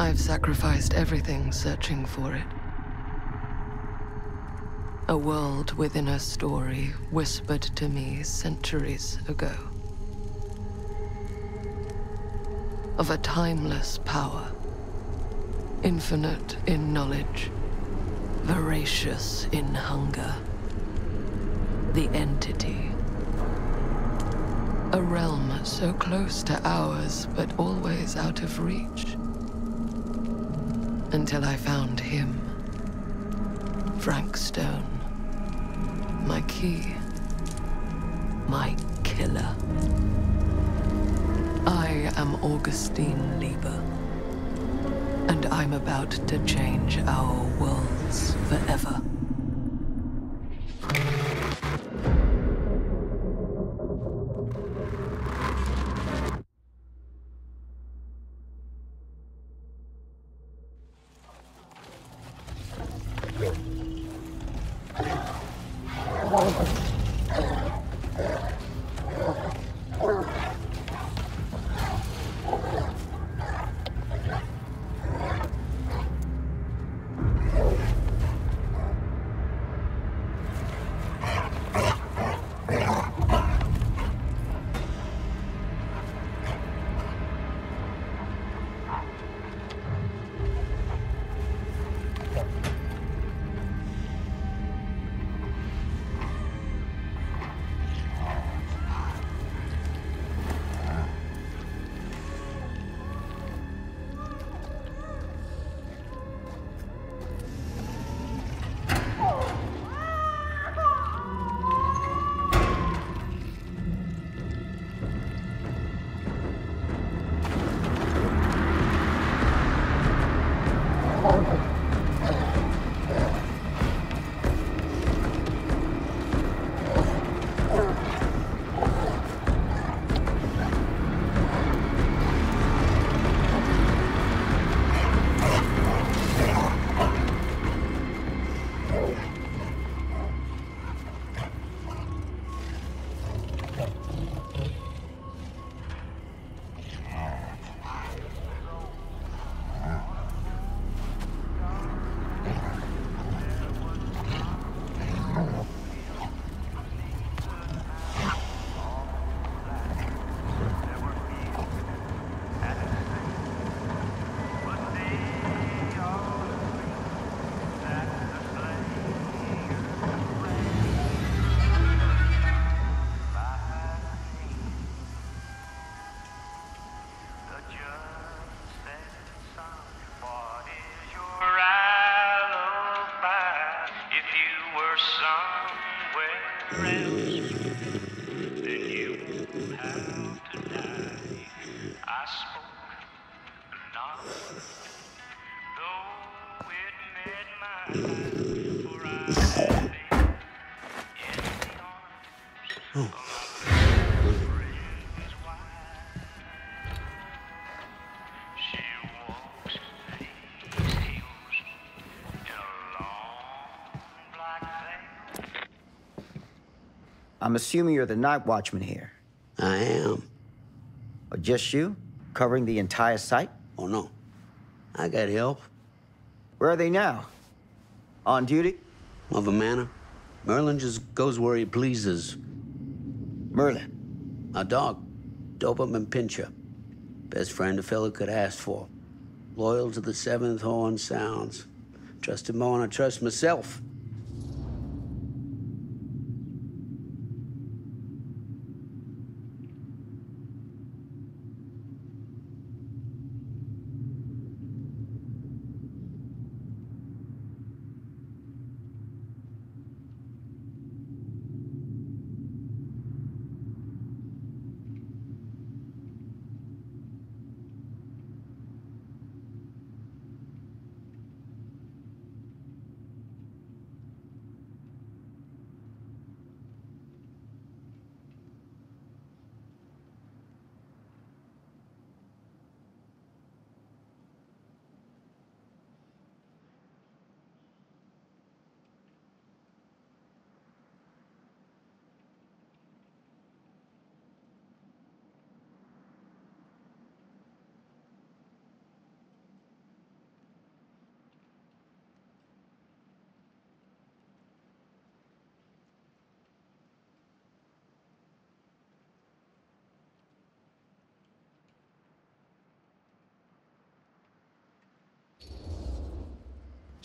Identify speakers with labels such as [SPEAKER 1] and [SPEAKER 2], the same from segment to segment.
[SPEAKER 1] I've sacrificed everything searching for it. A world within a story whispered to me centuries ago. Of a timeless power, infinite in knowledge, voracious in hunger. The Entity. A realm so close to ours, but always out of reach. Until I found him. Frank Stone. My key. My killer. I am Augustine Lieber. And I'm about to change our worlds forever.
[SPEAKER 2] I'm assuming you're the night watchman here.
[SPEAKER 3] I am.
[SPEAKER 2] Or just you? Covering the entire site?
[SPEAKER 3] Oh, no. I got help.
[SPEAKER 2] Where are they now? On duty?
[SPEAKER 3] Mother Manor. Merlin just goes where he pleases.
[SPEAKER 2] Merlin?
[SPEAKER 3] A dog. Doberman Pinscher. Best friend a fella could ask for. Loyal to the seventh horn sounds. Trust him more than I trust myself.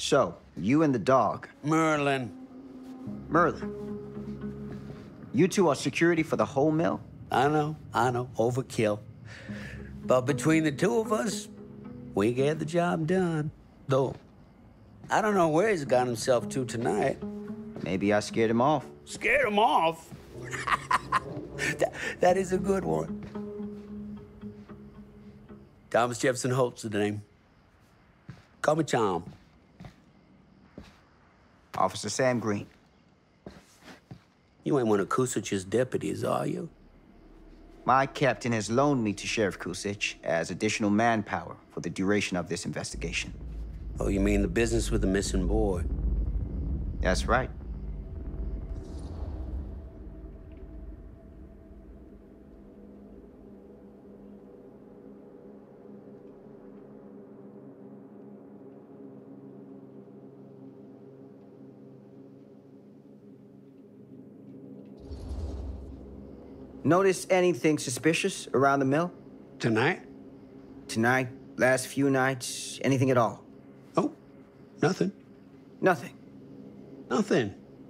[SPEAKER 2] So, you and the dog,
[SPEAKER 3] Merlin.
[SPEAKER 2] Merlin. You two are security for the whole mill?
[SPEAKER 3] I know. Overkill. But between the two of us, we get the job done. Though, I don't know where he's got himself to tonight.
[SPEAKER 2] Maybe I scared him off.
[SPEAKER 3] Scared him off? that is a good one. Thomas Jefferson Holt's the name. Call me Tom.
[SPEAKER 2] Officer Sam Green.
[SPEAKER 3] You ain't one of Kusich's deputies, are you?
[SPEAKER 2] My captain has loaned me to Sheriff Kusich as additional manpower for the duration of this investigation.
[SPEAKER 3] Oh, you mean the business with the missing boy?
[SPEAKER 2] That's right. Notice anything suspicious around the mill?
[SPEAKER 3] Tonight?
[SPEAKER 2] Tonight, last few nights, anything at all?
[SPEAKER 3] Oh, nothing.
[SPEAKER 2] Nothing.
[SPEAKER 3] Nothing.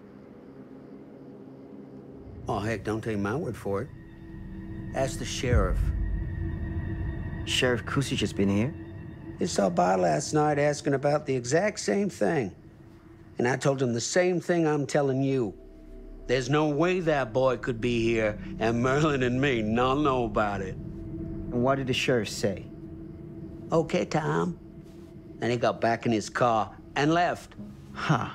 [SPEAKER 3] Oh, heck, don't take my word for it. Ask the sheriff.
[SPEAKER 2] Sheriff Kusich has been here?
[SPEAKER 3] He stopped by last night asking about the exact same thing. And I told him the same thing I'm telling you. There's no way that boy could be here, and Merlin and me not know about it.
[SPEAKER 2] And what did the sheriff say?
[SPEAKER 3] Okay, Tom. Then he got back in his car and left.
[SPEAKER 2] Huh.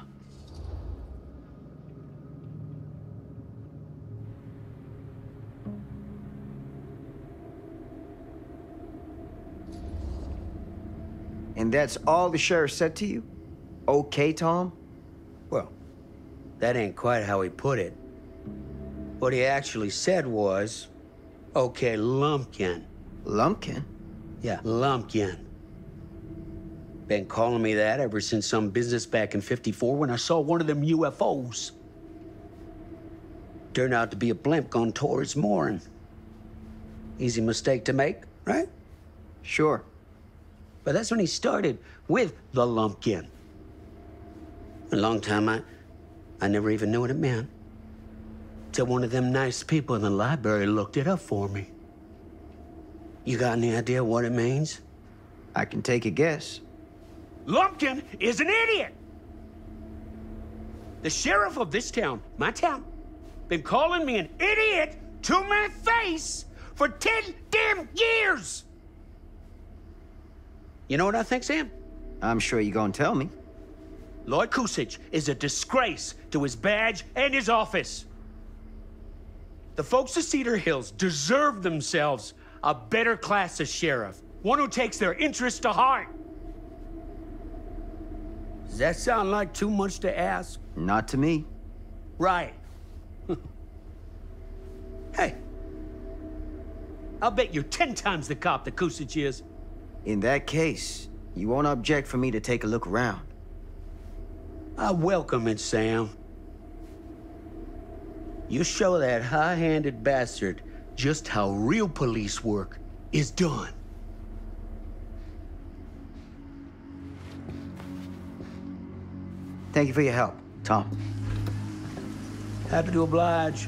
[SPEAKER 2] And that's all the sheriff said to you? Okay, Tom?
[SPEAKER 3] Well, that ain't quite how he put it. What he actually said was, okay, Lumpkin.
[SPEAKER 2] Lumpkin?
[SPEAKER 3] Yeah, Lumpkin. Been calling me that ever since some business back in '54 when I saw one of them UFOs. Turned out to be a blimp gone towards mooring. Easy mistake to make, right?
[SPEAKER 2] Sure.
[SPEAKER 3] But that's when he started with the Lumpkin. A long time I never even knew what it meant. Till one of them nice people in the library looked it up for me. You got any idea what it means?
[SPEAKER 2] I can take a guess.
[SPEAKER 3] Lumpkin is an idiot! The sheriff of this town, my town, been calling me an idiot to my face for 10 damn years! You know what I think, Sam?
[SPEAKER 2] I'm sure you're gonna tell me.
[SPEAKER 3] Lloyd Kusich is a disgrace to his badge and his office. The folks of Cedar Hills deserve themselves a better class of sheriff, one who takes their interests to heart. Does that sound like too much to ask?
[SPEAKER 2] Not to me.
[SPEAKER 3] Right. Hey, I'll bet you're 10 times the cop that Kusich is.
[SPEAKER 2] In that case, you won't object for me to take a look around.
[SPEAKER 3] I welcome it, Sam. You show that high-handed bastard just how real police work is done.
[SPEAKER 2] Thank you for your help, Tom.
[SPEAKER 3] Happy to oblige.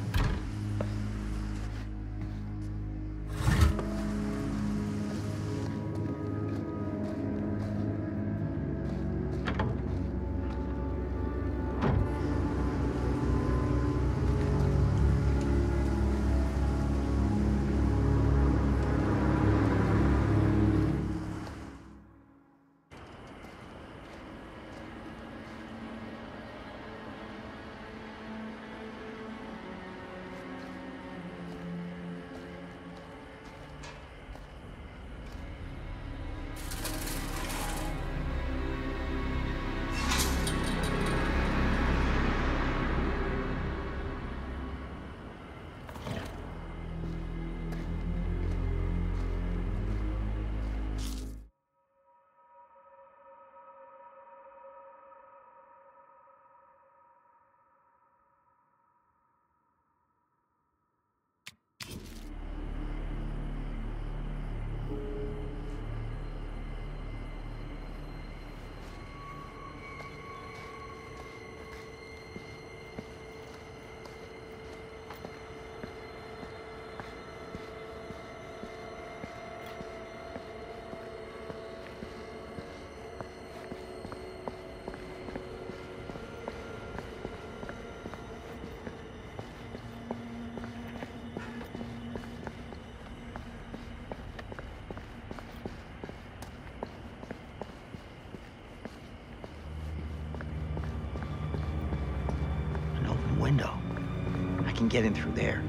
[SPEAKER 2] get in through there.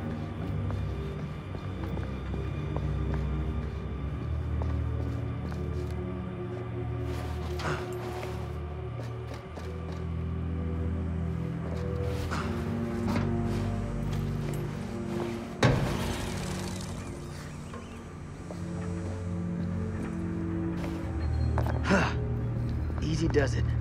[SPEAKER 3] Easy does it.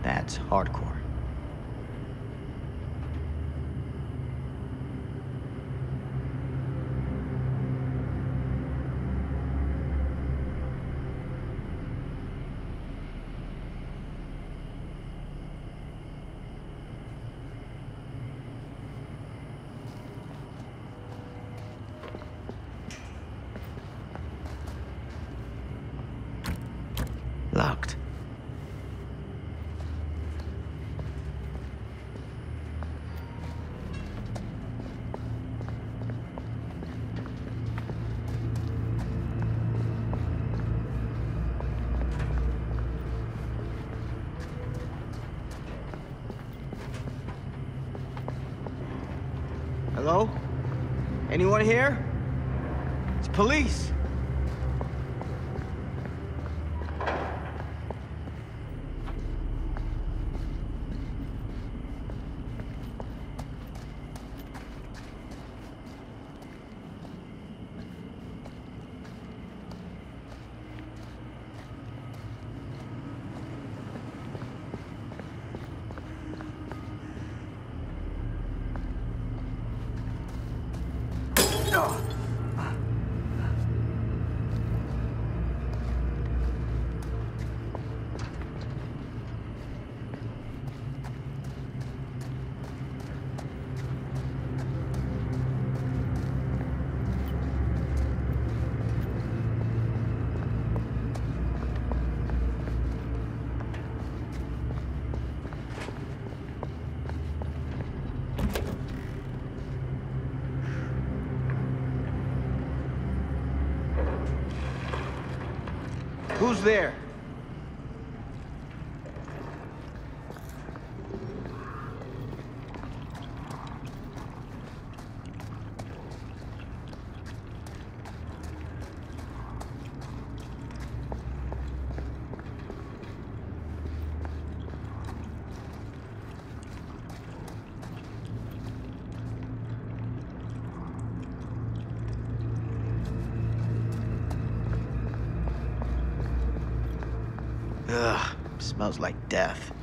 [SPEAKER 2] That's hardcore. Locked. Hello? Anyone here? It's police. Who's there? Ugh, smells like death.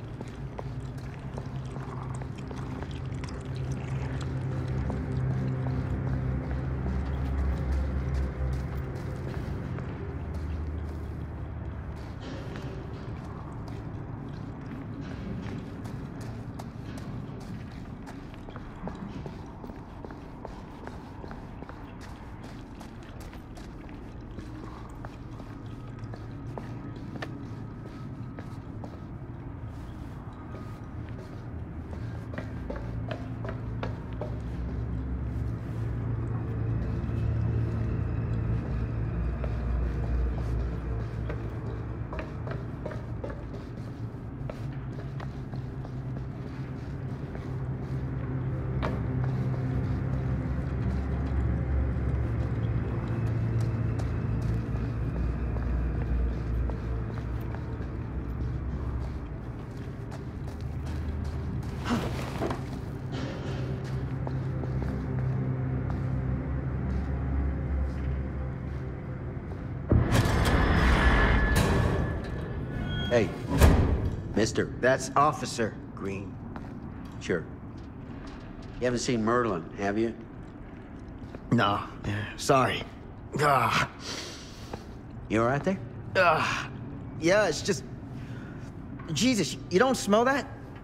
[SPEAKER 3] Hey, mister.
[SPEAKER 2] That's Officer Green.
[SPEAKER 3] Sure. You haven't seen Merlin, have you?
[SPEAKER 2] No, sorry. Ah,
[SPEAKER 3] You all right there?
[SPEAKER 2] yeah, it's just... Jesus, you don't smell that?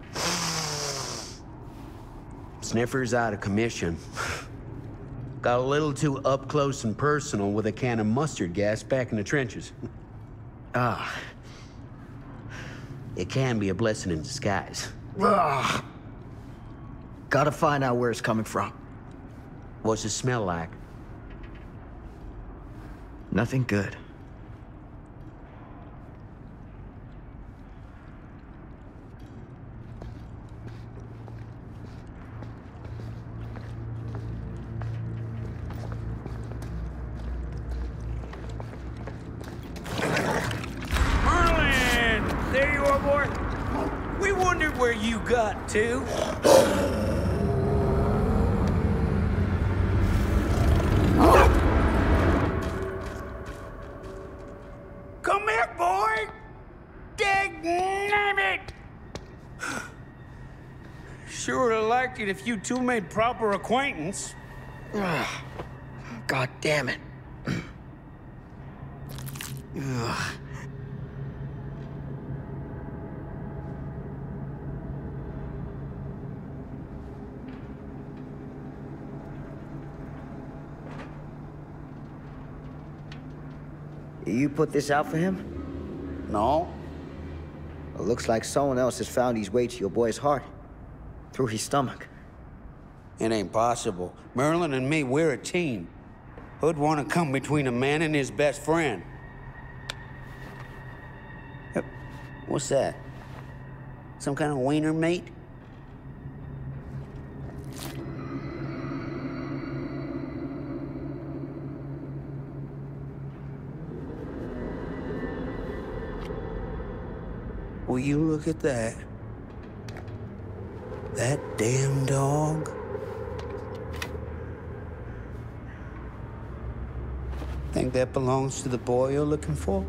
[SPEAKER 3] Sniffer's out of commission. Got a little too up close and personal with a can of mustard gas back in the trenches. It can be a blessing in disguise.
[SPEAKER 2] Gotta find out where it's coming from.
[SPEAKER 3] What's it smell like?
[SPEAKER 2] Nothing good.
[SPEAKER 4] Merlin! There you are, boy. We wondered where you got to. Come here, boy! Dang it!
[SPEAKER 3] sure like it if you two made proper acquaintance.
[SPEAKER 5] God damn it.
[SPEAKER 2] You put this out for him?
[SPEAKER 3] No?
[SPEAKER 2] It looks like someone else has found his way to your boy's heart. Through his stomach.
[SPEAKER 3] It ain't possible. Merlin and me, we're a team. Who'd want to come between a man and his best friend? What's that? Some kind of wiener meat? Will you look at that? That damn dog? Think that belongs to the boy you're looking for?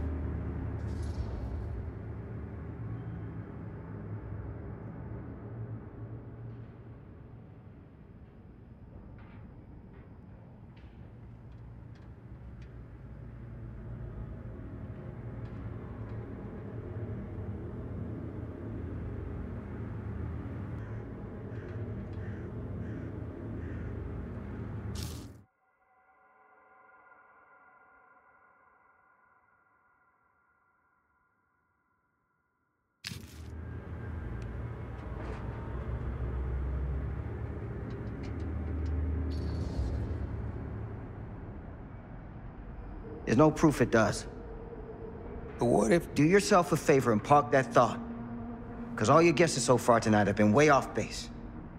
[SPEAKER 2] There's no proof it does.
[SPEAKER 3] But what if...
[SPEAKER 2] Do yourself a favor and park that thought. Because all your guesses so far tonight have been way off base.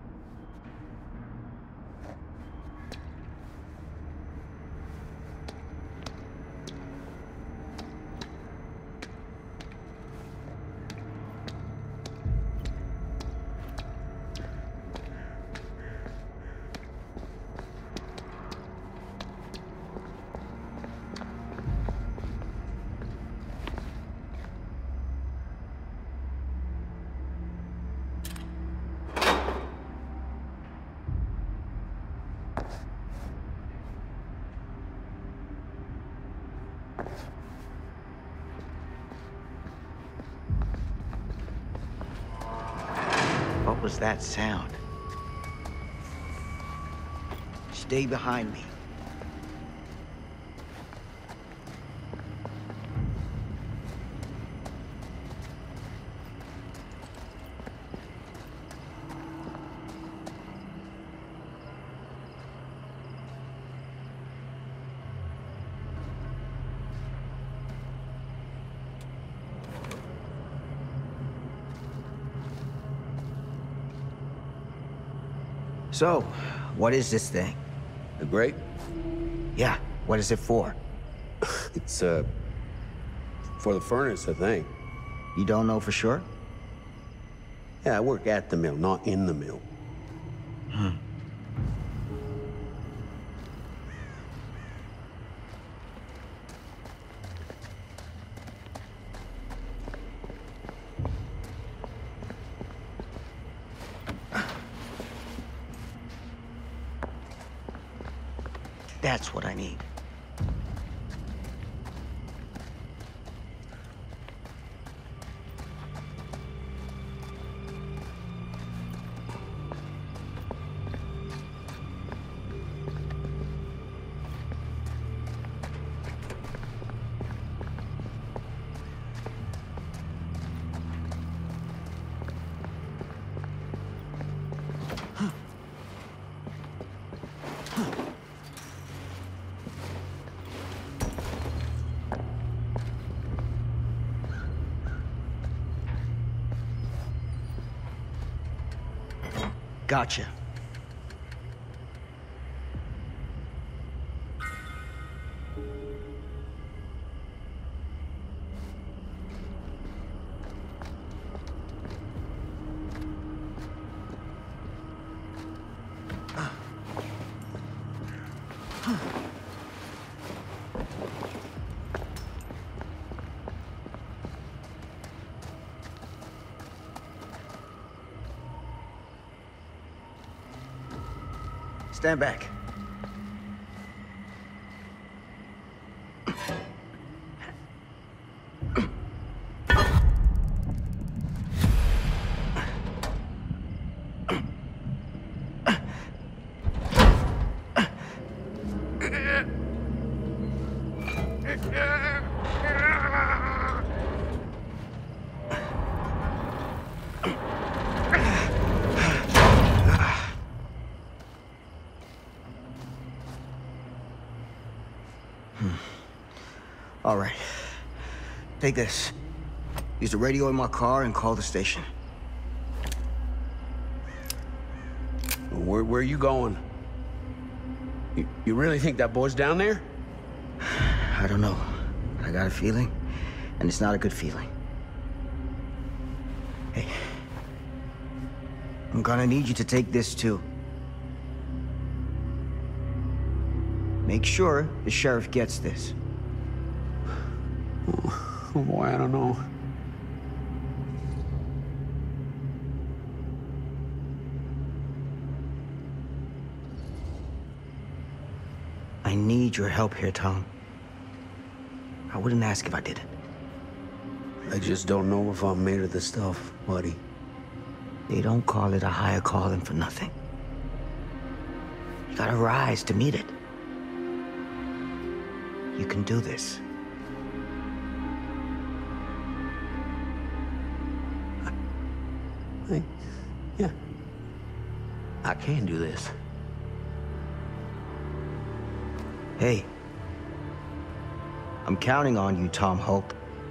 [SPEAKER 2] What was that sound? Stay behind me. So, what is this thing?
[SPEAKER 3] The grate?
[SPEAKER 2] Yeah, what is it for?
[SPEAKER 3] It's, for the furnace, I think.
[SPEAKER 2] You don't know for sure?
[SPEAKER 3] Yeah, I work at the mill, not in the mill.
[SPEAKER 2] That's what I need. Gotcha. Stand back. All right. Take this. Use the radio in my car and call the station.
[SPEAKER 3] Where are you going? You really think that boy's down there?
[SPEAKER 2] I don't know. I got a feeling, and it's not a good feeling. Hey. I'm gonna need you to take this too. Make sure the sheriff gets this.
[SPEAKER 3] Oh boy, I don't know.
[SPEAKER 2] I need your help here, Tom. I wouldn't ask if I didn't.
[SPEAKER 3] I just don't know if I'm made of this stuff, buddy.
[SPEAKER 2] They don't call it a higher calling for nothing. You gotta rise to meet it. You can do this.
[SPEAKER 3] Yeah. I can do this.
[SPEAKER 2] Hey. I'm counting on you, Tom Hope.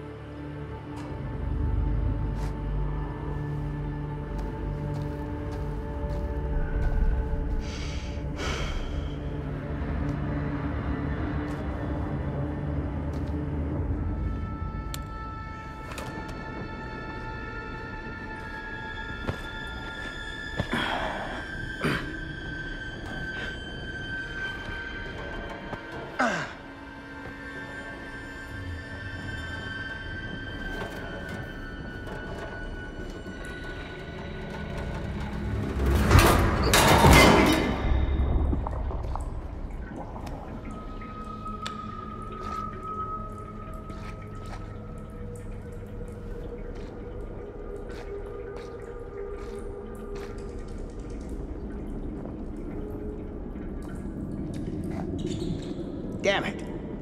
[SPEAKER 2] Damn it.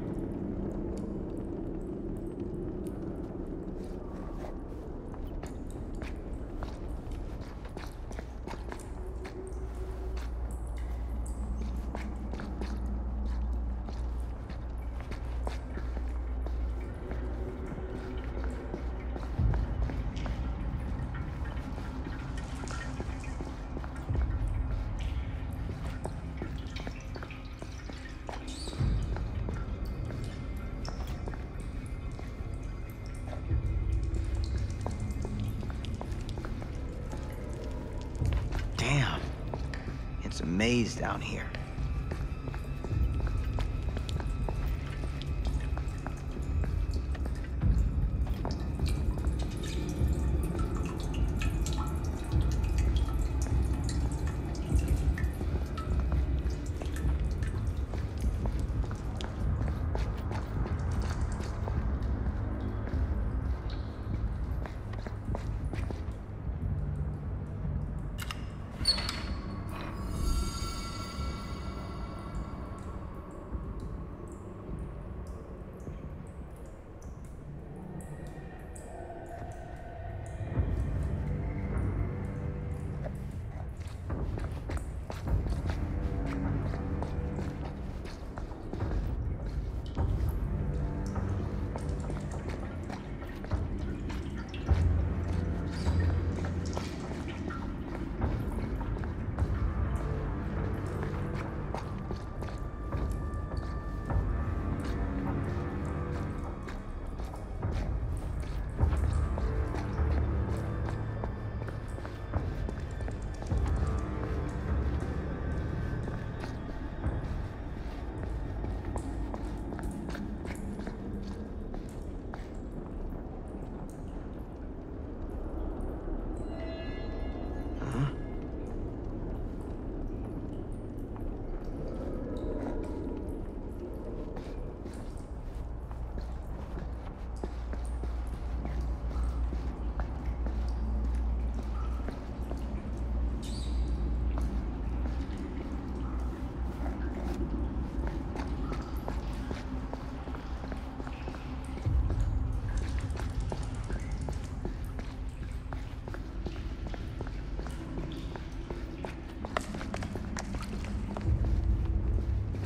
[SPEAKER 2] Damn. It's a maze down here.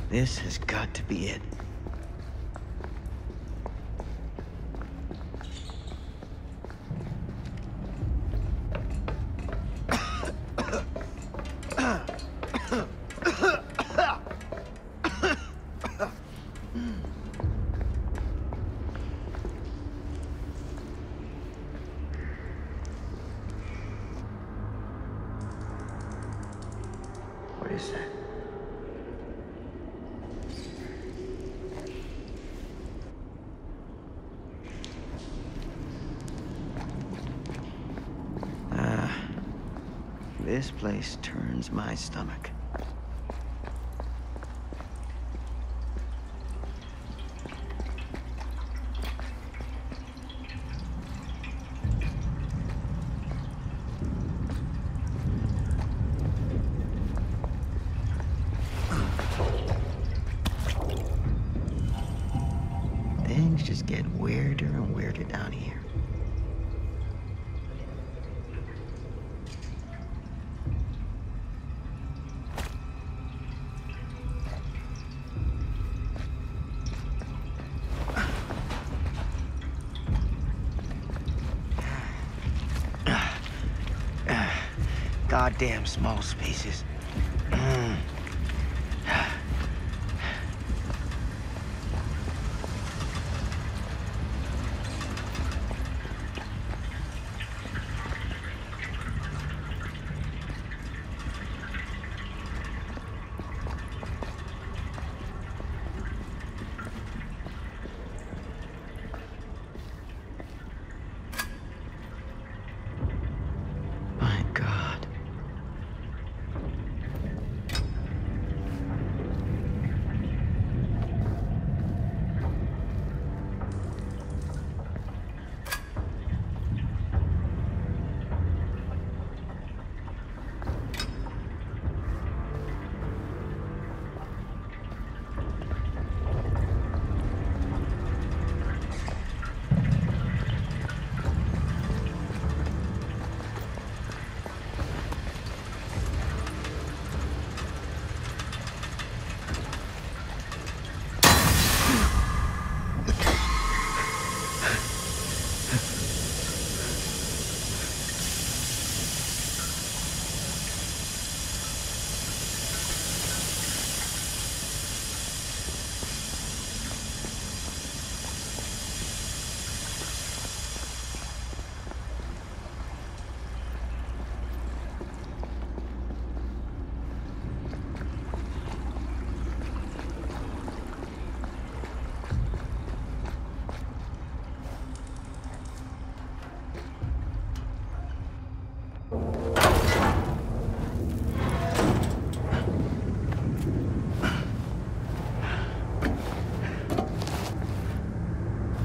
[SPEAKER 2] This has got to be it. What is that? This place turns my stomach. Things just get weirder and weirder down here. Goddamn small spaces. My God.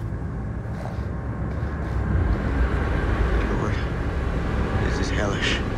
[SPEAKER 2] Lord, this is hellish.